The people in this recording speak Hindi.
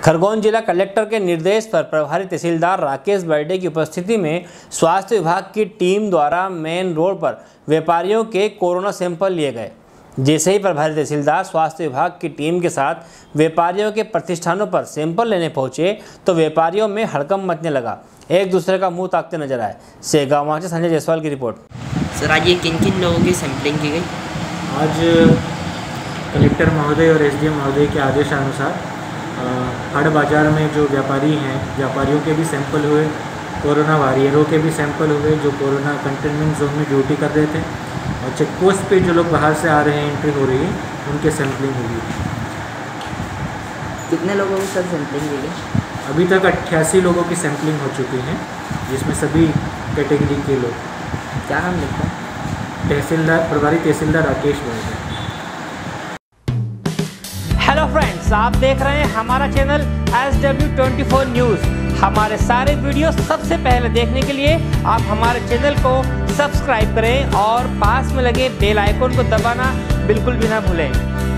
खरगोन जिला कलेक्टर के निर्देश पर प्रभारी तहसीलदार राकेश बर्डे की उपस्थिति में स्वास्थ्य विभाग की टीम द्वारा मेन रोड पर व्यापारियों के कोरोना सैंपल लिए गए। जैसे ही प्रभारी तहसीलदार स्वास्थ्य विभाग की टीम के साथ व्यापारियों के प्रतिष्ठानों पर सैंपल लेने पहुंचे तो व्यापारियों में हड़कंप मचने लगा, एक दूसरे का मुंह ताकते नजर आए। सेगांव से संजय जायसवाल की रिपोर्ट। सर, आज ये किन किन लोगों की सैंपलिंग की गई? आज कलेक्टर महोदय और एसडीएम महोदय के आदेशानुसार हाट बाज़ार में जो व्यापारी हैं, व्यापारियों के भी सैंपल हुए, कोरोना वॉरियरों के भी सैंपल हुए जो कोरोना कंटेनमेंट जोन में ड्यूटी कर रहे थे, और चेक पोस्ट पे जो लोग बाहर से आ रहे हैं, एंट्री हो रही है, उनके सैंपलिंग हुई। कितने लोगों की सर सैंपलिंग की गई? अभी तक 88 लोगों की सैंपलिंग हो चुकी है, जिसमें सभी कैटेगरी के लोग। क्या नाम लिखा? तहसीलदार, प्रभारी तहसीलदार राकेश बर्डे। हेलो फ्रेंड्स, आप देख रहे हैं हमारा चैनल SW24 न्यूज़। हमारे सारे वीडियो सबसे पहले देखने के लिए आप हमारे चैनल को सब्सक्राइब करें और पास में लगे बेल आइकन को दबाना बिल्कुल भी ना भूलें।